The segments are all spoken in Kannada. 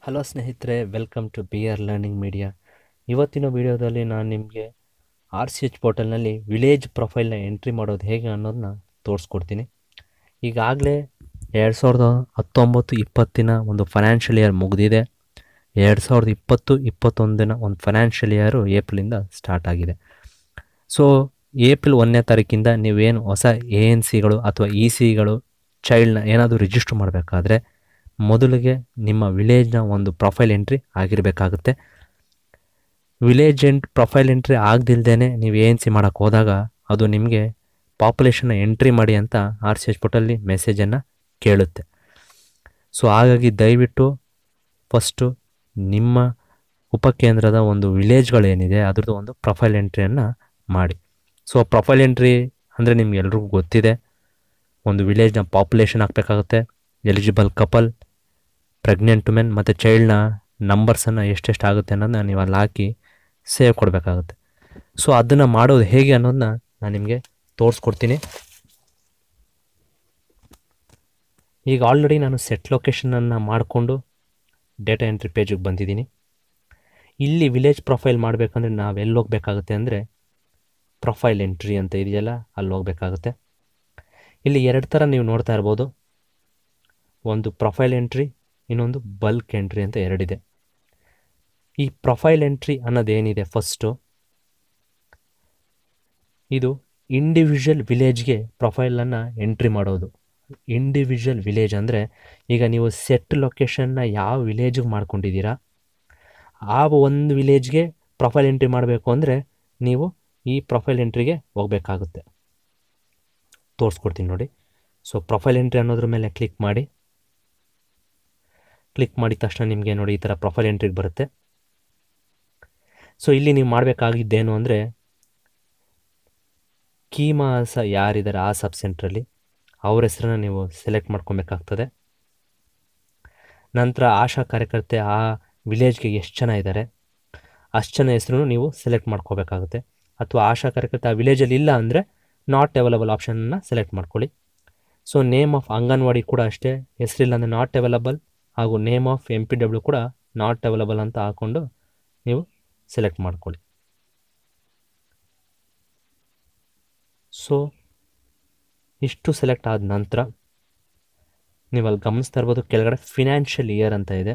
ಹಲೋ ಸ್ನೇಹಿತರೆ, welcome to B R learning media. ಇವತ್ತಿನ ವಿಡಿಯೋದಲ್ಲಿ ನಾನು ನಿಮಗೆ RCH ಪೋರ್ಟಲ್ನಲ್ಲಿ ವಿಲೇಜ್ ಪ್ರೊಫೈಲ್ನ ಎಂಟ್ರಿ ಮಾಡೋದು ಹೇಗೆ ಅನ್ನೋದನ್ನ ತೋರಿಸ್ಕೊಡ್ತೀನಿ. ಈಗಾಗಲೇ 2019-20 ಒಂದು ಫೈನಾನ್ಷಿಯಲ್ ಇಯರ್ ಮುಗಿದಿದೆ. 2020-21 ಒಂದು ಫೈನಾನ್ಷಿಯಲ್ ಇಯರು ಏಪ್ರಿಲಿಂದ ಸ್ಟಾರ್ಟ್ ಆಗಿದೆ. ಸೊ ಏಪ್ರಿಲ್ 1ನೇ ತಾರೀಕಿಂದ ನೀವೇನು ಹೊಸ ANC ಅಥವಾ ECಗಳು ಚೈಲ್ಡ್ನ ಏನಾದರೂ ರಿಜಿಸ್ಟರ್ ಮಾಡಬೇಕಾದ್ರೆ ಮೊದಲಿಗೆ ನಿಮ್ಮ ವಿಲೇಜ್ನ ಒಂದು ಪ್ರೊಫೈಲ್ ಎಂಟ್ರಿ ಆಗಿರಬೇಕಾಗುತ್ತೆ. ವಿಲೇಜ್ ಪ್ರೊಫೈಲ್ ಎಂಟ್ರಿ ಆಗದಿಲ್ದೇ ನೀವು ANC ಮಾಡೋಕ್ಕೆ ಹೋದಾಗ ಅದು ನಿಮಗೆ ಪಾಪ್ಯುಲೇಷನ್ನ ಎಂಟ್ರಿ ಮಾಡಿ ಅಂತ RCH ಪೋರ್ಟಲ್ಲಿ ಮೆಸೇಜನ್ನು ಕೇಳುತ್ತೆ. ಸೊ ಹಾಗಾಗಿ ದಯವಿಟ್ಟು ಫಸ್ಟು ನಿಮ್ಮ ಉಪಕೇಂದ್ರದ ಒಂದು ವಿಲೇಜ್ಗಳೇನಿದೆ ಅದ್ರದ್ದು ಒಂದು ಪ್ರೊಫೈಲ್ ಎಂಟ್ರಿಯನ್ನು ಮಾಡಿ. ಸೊ ಪ್ರೊಫೈಲ್ ಎಂಟ್ರಿ ಅಂದರೆ ನಿಮ್ಗೆ ಎಲ್ರಿಗೂ ಗೊತ್ತಿದೆ. ಒಂದು ವಿಲೇಜ್ನ ಪಾಪ್ಯುಲೇಷನ್ ಹಾಕಬೇಕಾಗುತ್ತೆ, ಎಲಿಜಿಬಲ್ ಕಪಲ್, ಪ್ರೆಗ್ನೆಂಟ್ ವುಮೆನ್ ಮತ್ತು ಚೈಲ್ಡ್ನ ನಂಬರ್ಸನ್ನು ಎಷ್ಟೆಷ್ಟು ಆಗುತ್ತೆ ಅನ್ನೋದನ್ನ ನೀವು ಅಲ್ಲಿ ಹಾಕಿ ಸೇವ್ ಕೊಡಬೇಕಾಗುತ್ತೆ. ಸೊ ಅದನ್ನು ಮಾಡೋದು ಹೇಗೆ ಅನ್ನೋದನ್ನ ನಾನು ನಿಮಗೆ ತೋರಿಸ್ಕೊಡ್ತೀನಿ. ಈಗ ಆಲ್ರೆಡಿ ನಾನು ಸೆಟ್ ಲೊಕೇಶನನ್ನು ಮಾಡಿಕೊಂಡು ಡೇಟಾ ಎಂಟ್ರಿ ಪೇಜಿಗೆ ಬಂದಿದ್ದೀನಿ. ಇಲ್ಲಿ ವಿಲೇಜ್ ಪ್ರೊಫೈಲ್ ಮಾಡಬೇಕಂದ್ರೆ ನಾವೆಲ್ಲಿ ಹೋಗಬೇಕಾಗುತ್ತೆ ಅಂದರೆ ಪ್ರೊಫೈಲ್ ಎಂಟ್ರಿ ಅಂತ ಇದೆಯಲ್ಲ ಅಲ್ಲಿ ಹೋಗಬೇಕಾಗುತ್ತೆ. ಇಲ್ಲಿ ಎರಡು ಥರ ನೀವು ನೋಡ್ತಾ ಇರ್ಬೋದು. ಒಂದು ಪ್ರೊಫೈಲ್ ಎಂಟ್ರಿ, ಇನ್ನೊಂದು ಬಲ್ಕ್ ಎಂಟ್ರಿ ಅಂತ ಎರಡಿದೆ. ಈ ಪ್ರೊಫೈಲ್ ಎಂಟ್ರಿ ಅನ್ನೋದೇನಿದೆ ಫಸ್ಟು, ಇದು ಇಂಡಿವಿಜುವಲ್ ವಿಲೇಜ್ಗೆ ಪ್ರೊಫೈಲನ್ನು ಎಂಟ್ರಿ ಮಾಡೋದು. ಇಂಡಿವಿಜುವಲ್ ವಿಲೇಜ್ ಅಂದರೆ ಈಗ ನೀವು ಸೆಟ್ ಲೊಕೇಶನ್ನ ಯಾವ ವಿಲೇಜಿಗೆ ಮಾಡ್ಕೊಂಡಿದ್ದೀರಾ ಆ ಒಂದು ವಿಲೇಜ್ಗೆ ಪ್ರೊಫೈಲ್ ಎಂಟ್ರಿ ಮಾಡಬೇಕು ಅಂದರೆ ನೀವು ಈ ಪ್ರೊಫೈಲ್ ಎಂಟ್ರಿಗೆ ಹೋಗಬೇಕಾಗುತ್ತೆ. ತೋರಿಸ್ಕೊಡ್ತೀನಿ ನೋಡಿ. ಸೊ ಪ್ರೊಫೈಲ್ ಎಂಟ್ರಿ ಅನ್ನೋದ್ರ ಮೇಲೆ ಕ್ಲಿಕ್ ಮಾಡಿದ ತಕ್ಷಣ ನಿಮಗೆ ನೋಡಿ ಈ ಥರ ಪ್ರೊಫೈಲ್ ಎಂಟ್ರಿಗೆ ಬರುತ್ತೆ. ಸೊ ಇಲ್ಲಿ ನೀವು ಮಾಡಬೇಕಾಗಿದ್ದೇನು ಅಂದರೆ ಕೀಮಾಸ ಯಾರಿದ್ದಾರೆ ಆ ಸಬ್ ಸೆಂಟ್ರಲ್ಲಿ ಅವ್ರ ಹೆಸರನ್ನ ನೀವು ಸೆಲೆಕ್ಟ್ ಮಾಡ್ಕೊಬೇಕಾಗ್ತದೆ. ನಂತರ ಆಶಾ ಕಾರ್ಯಕರ್ತೆ ಆ ವಿಲೇಜ್ಗೆ ಎಷ್ಟು ಜನ ಇದ್ದಾರೆ ಅಷ್ಟು ಜನ ಹೆಸರು ನೀವು ಸೆಲೆಕ್ಟ್ ಮಾಡ್ಕೋಬೇಕಾಗುತ್ತೆ. ಅಥವಾ ಆಶಾ ಕಾರ್ಯಕರ್ತೆ ಆ ವಿಲೇಜಲ್ಲಿ ಇಲ್ಲ ಅಂದರೆ ನಾಟ್ ಅವೈಲಬಲ್ ಆಪ್ಷನನ್ನು ಸೆಲೆಕ್ಟ್ ಮಾಡ್ಕೊಳ್ಳಿ. ಸೊ ನೇಮ್ ಆಫ್ ಅಂಗನವಾಡಿ ಕೂಡ ಅಷ್ಟೇ, ಹೆಸರಿಲ್ಲ ಅಂದರೆ ನಾಟ್ ಅವೈಲಬಲ್, ಹಾಗೂ ನೇಮ್ ಆಫ್ MPW ಕೂಡ ನಾಟ್ ಅವೈಲಬಲ್ ಅಂತ ಹಾಕ್ಕೊಂಡು ನೀವು ಸೆಲೆಕ್ಟ್ ಮಾಡ್ಕೊಳ್ಳಿ. ಸೊ ಇಷ್ಟು ಸೆಲೆಕ್ಟ್ ಆದ ನಂತರ ನೀವು ಅಲ್ಲಿ ಗಮನಿಸ್ತಾ ಇರ್ಬೋದು ಕೆಳಗಡೆ ಫಿನಾನ್ಷಿಯಲ್ ಇಯರ್ ಅಂತ ಇದೆ.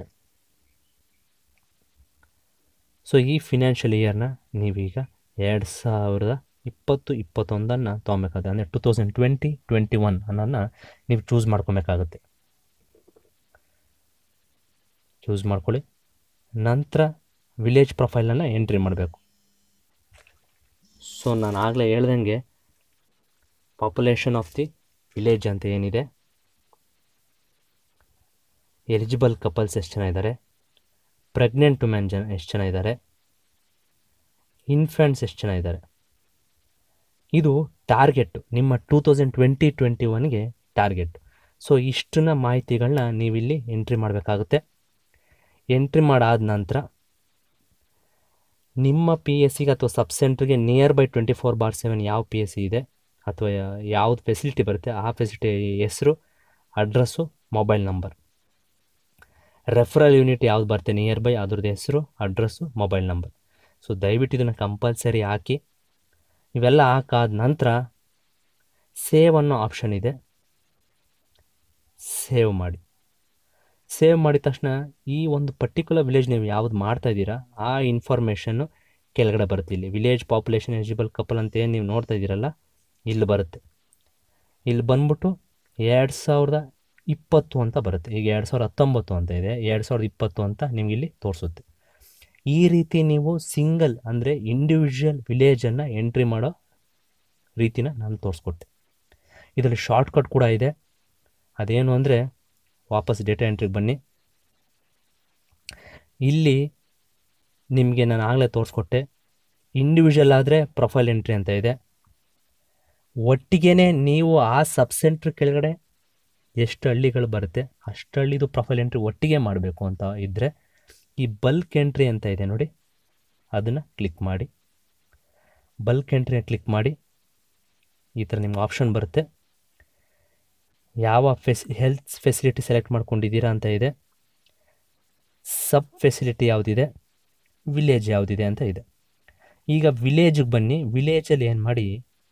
ಸೊ ಈ ಫಿನಾನ್ಷಿಯಲ್ ಇಯರ್ನ ನೀವೀಗ 2020-21 ತೊಗೊಬೇಕಾಗುತ್ತೆ. ಅಂದರೆ 2020-21 ಅನ್ನೋದನ್ನ ನೀವು ಚೂಸ್ ಮಾಡ್ಕೊಬೇಕಾಗುತ್ತೆ. ಚೂಸ್ ಮಾಡ್ಕೊಳ್ಳಿ. ನಂತರ ವಿಲೇಜ್ ಪ್ರೊಫೈಲನ್ನು ಎಂಟ್ರಿ ಮಾಡಬೇಕು. ಸೊ ನಾನು ಆಗಲೇ ಹೇಳ್ದಂಗೆ ಪಾಪ್ಯುಲೇಷನ್ ಆಫ್ ದಿ ವಿಲೇಜ್ ಅಂತ ಏನಿದೆ, ಎಲಿಜಿಬಲ್ ಕಪಲ್ಸ್ ಎಷ್ಟು ಜನ ಇದ್ದಾರೆ, ಪ್ರೆಗ್ನೆಂಟ್ ವುಮೆನ್ ಎಷ್ಟು ಜನ ಇದ್ದಾರೆ, ಇನ್ಫ್ಯಾಂಟ್ಸ್ ಎಷ್ಟು ಜನ ಇದ್ದಾರೆ, ಇದು ಟಾರ್ಗೆಟ್ ನಿಮ್ಮ 2020-21ಗೆ ಟಾರ್ಗೆಟ್. ಸೊ ಇಷ್ಟನ್ನ ಮಾಹಿತಿಗಳನ್ನ ನೀವಿಲ್ಲಿ ಎಂಟ್ರಿ ಮಾಡಬೇಕಾಗುತ್ತೆ. ಎಂಟ್ರಿ ಮಾಡಾದ ನಂತರ ನಿಮ್ಮ PSCಗೆ ಅಥವಾ ಸಬ್ ಸೆಂಟ್ರಿಗೆ ನಿಯರ್ ಬೈ 24/7 ಯಾವ PSC ಇದೆ ಅಥವಾ ಯಾವ್ದು ಫೆಸಿಲಿಟಿ ಬರುತ್ತೆ ಆ ಫೆಸಿಲಿಟಿ ಹೆಸರು, address, mobile number. Referral unit ಯಾವ್ದು ಬರುತ್ತೆ ನಿಯರ್ ಬೈ ಅದ್ರದ್ದು ಹೆಸರು, ಅಡ್ರೆಸ್ಸು, ಮೊಬೈಲ್ ನಂಬರ್. ಸೊ ದಯವಿಟ್ಟು ಇದನ್ನು ಕಂಪಲ್ಸರಿ ಹಾಕಿ. ಇವೆಲ್ಲ ಹಾಕಾದ ನಂತರ ಸೇವ್ ಅನ್ನೋ ಆಪ್ಷನ್ ಇದೆ, ಸೇವ್ ಮಾಡಿ. ಸೇವ್ ಮಾಡಿದ ತಕ್ಷಣ ಈ ಒಂದು ಪರ್ಟಿಕ್ಯುಲರ್ ವಿಲೇಜ್ ನೀವು ಯಾವ್ದು ಮಾಡ್ತಾ ಇದ್ದೀರಾ ಆ ಇನ್ಫಾರ್ಮೇಷನ್ನು ಕೆಳಗಡೆ ಬರುತ್ತೆ. ಇಲ್ಲಿ ವಿಲೇಜ್ ಪಾಪ್ಯುಲೇಷನ್ ಎಲಿಜಿಬಲ್ ಕಪಲ್ ಅಂತ ಏನು ನೀವು ನೋಡ್ತಾ ಇದ್ದೀರಲ್ಲ ಇಲ್ಲಿ ಬರುತ್ತೆ. ಇಲ್ಲಿ ಬಂದ್ಬಿಟ್ಟು 2020 ಅಂತ ಬರುತ್ತೆ. ಈಗ 2019 ಅಂತ ಇದೆ, 2020 ಅಂತ ನಿಮ್ಗೆ ಇಲ್ಲಿ ತೋರಿಸುತ್ತೆ. ಈ ರೀತಿ ನೀವು ಸಿಂಗಲ್ ಅಂದರೆ ಇಂಡಿವಿಜುವಲ್ ವಿಲೇಜನ್ನು ಎಂಟ್ರಿ ಮಾಡೋ ರೀತಿನ ನಾನು ತೋರಿಸ್ಕೊಟ್ಟೆ. ಇದರಲ್ಲಿ ಶಾರ್ಟ್ಕಟ್ ಕೂಡ ಇದೆ. ಅದೇನು ಅಂದರೆ ವಾಪಸ್ ಡೇಟಾ ಎಂಟ್ರಿಗೆ ಬನ್ನಿ. ಇಲ್ಲಿ ನಿಮಗೆ ನಾನು ಆಗಲೇ ತೋರಿಸ್ಕೊಟ್ಟೆ. ಇಂಡಿವಿಜುವಲ್ ಆದರೆ ಪ್ರೊಫೈಲ್ ಎಂಟ್ರಿ ಅಂತ ಇದೆ. ಒಟ್ಟಿಗೆ ನೀವು ಆ ಸಬ್ ಸೆಂಟ್ರ್ ಕೆಳಗಡೆ ಎಷ್ಟು ಹಳ್ಳಿಗಳು ಬರುತ್ತೆ ಅಷ್ಟು ಹಳ್ಳಿದು ಪ್ರೊಫೈಲ್ ಎಂಟ್ರಿ ಒಟ್ಟಿಗೆ ಮಾಡಬೇಕು ಅಂತ ಇದ್ದರೆ ಈ ಬಲ್ಕ್ ಎಂಟ್ರಿ ಅಂತ ಇದೆ ನೋಡಿ, ಅದನ್ನು ಕ್ಲಿಕ್ ಮಾಡಿ. ಬಲ್ಕ್ ಎಂಟ್ರಿನ ಕ್ಲಿಕ್ ಮಾಡಿ ಈ ಥರ ನಿಮ್ಗೆ ಆಪ್ಷನ್ ಬರುತ್ತೆ. ಯಾವ ಹೆಲ್ತ್ ಫೆಸಿಲಿಟಿ ಸೆಲೆಕ್ಟ್ ಮಾಡ್ಕೊಂಡಿದ್ದೀರಾ ಅಂತ ಇದೆ. ಸಬ್ ಫೆಸಿಲಿಟಿ ಯಾವುದಿದೆ, ವಿಲೇಜ್ ಯಾವುದಿದೆ ಅಂತ ಇದೆ. ಈಗ ವಿಲೇಜಿಗೆ ಬನ್ನಿ. ವಿಲೇಜಲ್ಲಿ ಏನು ಮಾಡಿ,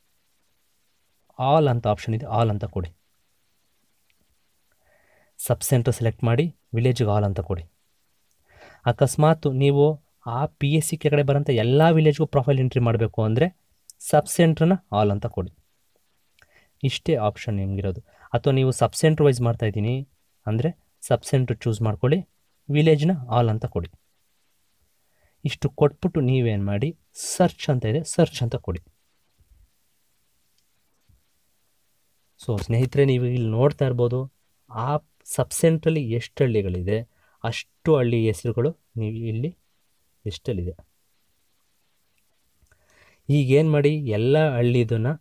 ಆಲ್ ಅಂತ ಆಪ್ಷನ್ ಇದೆ, ಆಲ್ ಅಂತ ಕೊಡಿ. ಸಬ್ ಸೆಂಟರ್ ಸೆಲೆಕ್ಟ್ ಮಾಡಿ ವಿಲೇಜಿಗೆ ಆಲ್ ಅಂತ ಕೊಡಿ. ಅಕಸ್ಮಾತ್ ನೀವು ಆ ಪಿ ಎಸ್ ಸಿ ಕೆಳಗಡೆ ಬರೋಂಥ ಎಲ್ಲ ವಿಲೇಜ್ಗೂ ಪ್ರೊಫೈಲ್ ಎಂಟ್ರಿ ಮಾಡಬೇಕು ಅಂದರೆ ಸಬ್ ಸೆಂಟ್ರನ್ನ ಆಲ್ ಅಂತ ಕೊಡಿ. ಇಷ್ಟೇ ಆಪ್ಷನ್ ನಿಮಗಿರೋದು. ಅಥವಾ ನೀವು ಸಬ್ ಸೆಂಟ್ರ್ ವೈಸ್ ಮಾಡ್ತಾಯಿದ್ದೀನಿ ಅಂದರೆ ಸಬ್ ಸೆಂಟ್ರ್ ಚೂಸ್ ಮಾಡ್ಕೊಳ್ಳಿ, ವಿಲೇಜ್ನ ಆಲ್ ಅಂತ ಕೊಡಿ. ಇಷ್ಟು ಕೊಟ್ಬಿಟ್ಟು ನೀವೇನು ಮಾಡಿ, ಸರ್ಚ್ ಅಂತ ಇದೆ, ಸರ್ಚ್ ಅಂತ ಕೊಡಿ. ಸೊ ಸ್ನೇಹಿತರೆ, ನೀವು ಇಲ್ಲಿ ನೋಡ್ತಾ ಇರ್ಬೋದು, ಆ ಸಬ್ ಸೆಂಟ್ರಲ್ಲಿ ಎಷ್ಟು ಹಳ್ಳಿಗಳಿದೆ ಅಷ್ಟು ಹಳ್ಳಿ ಹೆಸರುಗಳು ನೀವು ಇಲ್ಲಿ ಲಿಸ್ಟಲ್ಲಿದೆ. ಈಗೇನು ಮಾಡಿ, ಎಲ್ಲ ಹಳ್ಳಿದನ್ನು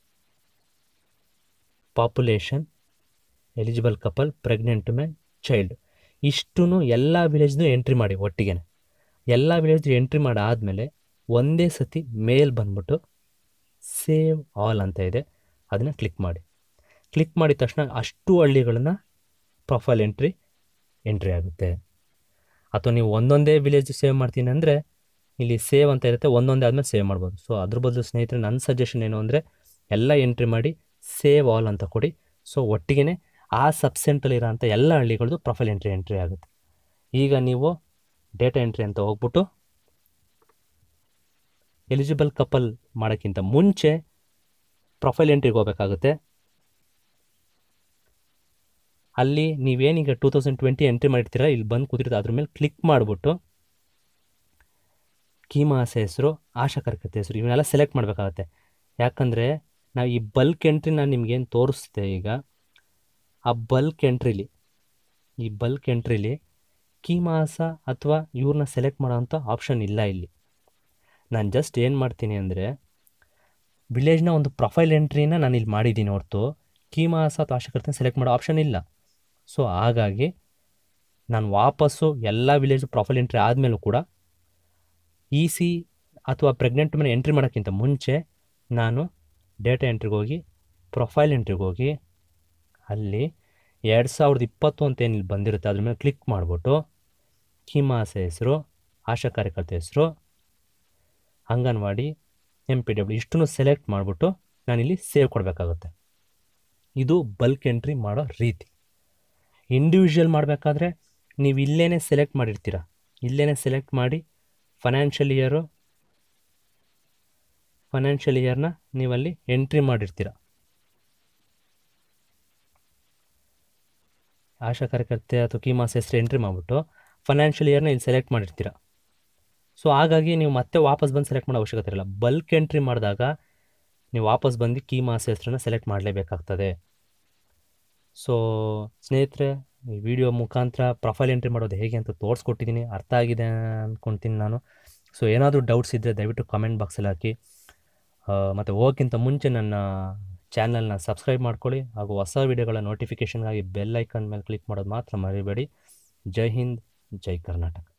population, eligible couple, pregnant man, child ಇಷ್ಟೂ ಎಲ್ಲ ವಿಲೇಜ್ದು ಎಂಟ್ರಿ ಮಾಡಿ ಒಟ್ಟಿಗೆ. ಎಲ್ಲ ವಿಲೇಜ್ದು ಎಂಟ್ರಿ ಮಾಡಾದಮೇಲೆ ಒಂದೇ ಸತಿ ಮೇಲ್ ಬಂದ್ಬಿಟ್ಟು ಸೇವ್ ಆಲ್ ಅಂತ ಇದೆ, ಅದನ್ನು ಕ್ಲಿಕ್ ಮಾಡಿ. ಕ್ಲಿಕ್ ಮಾಡಿದ ತಕ್ಷಣ ಅಷ್ಟು ಹಳ್ಳಿಗಳನ್ನು ಪ್ರೊಫೈಲ್ ಎಂಟ್ರಿ ಆಗುತ್ತೆ. ಅಥವಾ ನೀವು ಒಂದೊಂದೇ ವಿಲೇಜ್ ಸೇವ್ ಮಾಡ್ತೀನಿ ಅಂದರೆ ಇಲ್ಲಿ ಸೇವ್ ಅಂತ ಇರುತ್ತೆ, ಒಂದೊಂದೇ ಆದಮೇಲೆ ಸೇವ್ ಮಾಡ್ಬೋದು. ಸೊ ಅದ್ರ ಬದಲು ಸ್ನೇಹಿತರೆ ನನ್ನ ಸಜೆಷನ್ ಏನು ಅಂದರೆ ಎಲ್ಲ ಎಂಟ್ರಿ ಮಾಡಿ ಸೇವ್ ಆಲ್ ಅಂತ ಕೊಡಿ. ಸೊ ಒಟ್ಟಿಗೆ ಆ ಸಬ್ ಸೆಂಟ್ರಲ್ಲಿರೋ ಅಂಥ ಎಲ್ಲ ಹಳ್ಳಿಗಳದ್ದು ಪ್ರೊಫೈಲ್ ಎಂಟ್ರಿ ಆಗುತ್ತೆ. ಈಗ ನೀವು ಡೇಟಾ ಎಂಟ್ರಿ ಅಂತ ಹೋಗ್ಬಿಟ್ಟು ಎಲಿಜಿಬಲ್ ಕಪಲ್ ಮಾಡೋಕ್ಕಿಂತ ಮುಂಚೆ ಪ್ರೊಫೈಲ್ ಎಂಟ್ರಿಗೆ ಹೋಗಬೇಕಾಗುತ್ತೆ. ಅಲ್ಲಿ ನೀವೇನೀಗ 2020 ಎಂಟ್ರಿ ಮಾಡಿರ್ತೀರ, ಇಲ್ಲಿ ಬಂದು ಕೂತಿರುತ್ತೆ, ಅದ್ರ ಮೇಲೆ ಕ್ಲಿಕ್ ಮಾಡಿಬಿಟ್ಟು ಕೀಮಾಸ ಹೆಸರು, ಆಶಾ ಕಾರ್ಯಕರ್ತೆ ಹೆಸರು ಇವನ್ನೆಲ್ಲ ಸೆಲೆಕ್ಟ್ ಮಾಡಬೇಕಾಗತ್ತೆ. ಯಾಕಂದರೆ ನಾವು ಈ ಬಲ್ಕ್ ಎಂಟ್ರಿ ನಾನು ನಿಮ್ಗೇನು ತೋರಿಸ್ತೆ ಈಗ, ಆ ಬಲ್ಕ್ ಎಂಟ್ರಿಲಿ ಕೀಮಾಸ ಅಥವಾ ಇವ್ರನ್ನ ಸೆಲೆಕ್ಟ್ ಮಾಡೋವಂಥ ಆಪ್ಷನ್ ಇಲ್ಲ ಇಲ್ಲಿ. ನಾನು ಜಸ್ಟ್ ಏನು ಮಾಡ್ತೀನಿ ಅಂದರೆ ವಿಲೇಜ್ನ ಒಂದು ಪ್ರೊಫೈಲ್ ಎಂಟ್ರಿನ ನಾನು ಇಲ್ಲಿ ಮಾಡಿದ್ದೀನಿ ಹೊರತು ಕೀಮಾಸ ಅಥವಾ ಆಶಾಕರ್ತನ ಸೆಲೆಕ್ಟ್ ಮಾಡೋ ಆಪ್ಷನ್ ಇಲ್ಲ. ಸೊ ಹಾಗಾಗಿ ನಾನು ವಾಪಸ್ಸು ಎಲ್ಲ ವಿಲೇಜ್ ಪ್ರೊಫೈಲ್ ಎಂಟ್ರಿ ಆದಮೇಲೂ ಕೂಡ ಇ ಸಿ ಅಥವಾ ಪ್ರೆಗ್ನೆಂಟ್ ಮೇಲೆ ಎಂಟ್ರಿ ಮಾಡೋಕ್ಕಿಂತ ಮುಂಚೆ ನಾನು ಡೇಟಾ ಎಂಟ್ರಿಗೆ ಹೋಗಿ ಪ್ರೊಫೈಲ್ ಎಂಟ್ರಿಗೆ ಹೋಗಿ ಅಲ್ಲಿ 2020 ಅಂತ ಏನಿಲ್ಲಿ ಬಂದಿರುತ್ತೆ ಅದ್ರ ಮೇಲೆ ಕ್ಲಿಕ್ ಮಾಡಿಬಿಟ್ಟು ಕೀಮಾಸ ಹೆಸರು, ಆಶಾ ಕಾರ್ಯಕರ್ತೆ ಹೆಸರು, ಅಂಗನವಾಡಿ, MPW ಇಷ್ಟನ್ನು ಸೆಲೆಕ್ಟ್ ಮಾಡಿಬಿಟ್ಟು ನಾನಿಲ್ಲಿ ಸೇವ್ ಕೊಡಬೇಕಾಗುತ್ತೆ. ಇದು ಬಲ್ಕ್ ಎಂಟ್ರಿ ಮಾಡೋ ರೀತಿ. ಇಂಡಿವಿಜುವಲ್ ಮಾಡಬೇಕಾದ್ರೆ ನೀವು ಇಲ್ಲೇ ಸೆಲೆಕ್ಟ್ ಮಾಡಿರ್ತೀರ, ಇಲ್ಲೇ ಸೆಲೆಕ್ಟ್ ಮಾಡಿ ಫೈನಾನ್ಷಿಯಲ್ ಇಯರ್ನ ನೀವಲ್ಲಿ ಎಂಟ್ರಿ ಮಾಡಿರ್ತೀರ. ಆಶಾ ಕಾರ್ಯಕರ್ತೆ ಅಥವಾ ಕೀಮಾಸ ಹೆಸರು ಎಂಟ್ರಿ ಮಾಡಿಬಿಟ್ಟು ಫೈನಾನ್ಷಿಯಲ್ ಇಯರ್ನ ಇಲ್ಲಿ ಸೆಲೆಕ್ಟ್ ಮಾಡಿರ್ತೀರ. ಸೊ ಹಾಗಾಗಿ ನೀವು ಮತ್ತೆ ವಾಪಸ್ ಬಂದು ಸೆಲೆಕ್ಟ್ ಮಾಡೋ ಅವಶ್ಯಕತೆ ಇರಲ್ಲ. ಬಲ್ಕ್ ಎಂಟ್ರಿ ಮಾಡಿದಾಗ ನೀವು ವಾಪಸ್ ಬಂದು ಕೀಮಾಸ ಹೆಸರನ್ನ ಸೆಲೆಕ್ಟ್ ಮಾಡಲೇಬೇಕಾಗ್ತದೆ. ಸೊ ಸ್ನೇಹಿತರೆ, ಈ ವಿಡಿಯೋ ಮುಖಾಂತರ ಪ್ರೊಫೈಲ್ ಎಂಟ್ರಿ ಮಾಡೋದು ಹೇಗೆ ಅಂತ ತೋರಿಸ್ಕೊಟ್ಟಿದ್ದೀನಿ, ಅರ್ಥ ಆಗಿದೆ ಅಂದ್ಕೊಳ್ತೀನಿ ನಾನು. ಸೊ ಏನಾದರೂ ಡೌಟ್ಸ್ ಇದ್ದರೆ ದಯವಿಟ್ಟು ಕಾಮೆಂಟ್ ಬಾಕ್ಸಲ್ಲಿ ಹಾಕಿ. ಮತ್ತು ಹೋಗೋಕ್ಕಿಂತ ಮುಂಚೆ ನನ್ನ ಚಾನಲ್ನ ಸಬ್ಸ್ಕ್ರೈಬ್ ಮಾಡ್ಕೊಳ್ಳಿ, ಹಾಗೂ ಹೊಸ ವಿಡಿಯೋಗಳ ನೋಟಿಫಿಕೇಷನ್ಗಾಗಿ ಬೆಲ್ ಐಕಾನ್ ಮೇಲೆ ಕ್ಲಿಕ್ ಮಾಡೋದು ಮಾತ್ರ ಮರಿಬೇಡಿ. ಜೈ ಹಿಂದ್, ಜೈ ಕರ್ನಾಟಕ.